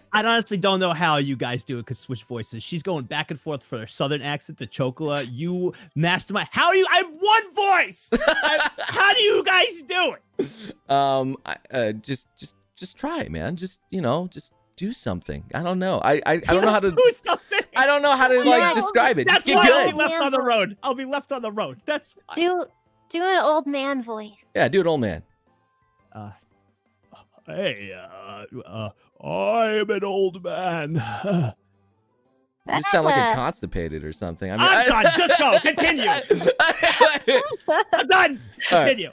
I honestly don't know how you guys do it. Cause switch voices. She's going back and forth for her southern accent to Chocola. You mastermind. How are you? I have one voice. How do you guys do it? Just try, man. Just just do something. I don't know. I don't know how to do something. I don't know how to like describe it. That's just why get I'll good. be left on the road. I'll be left on the road. That's do an old man voice. Yeah, do it, old man. Hey, I'm an old man. You just sound like you're constipated or something. I mean, I'm done. Just go. Continue. I'm done. Continue.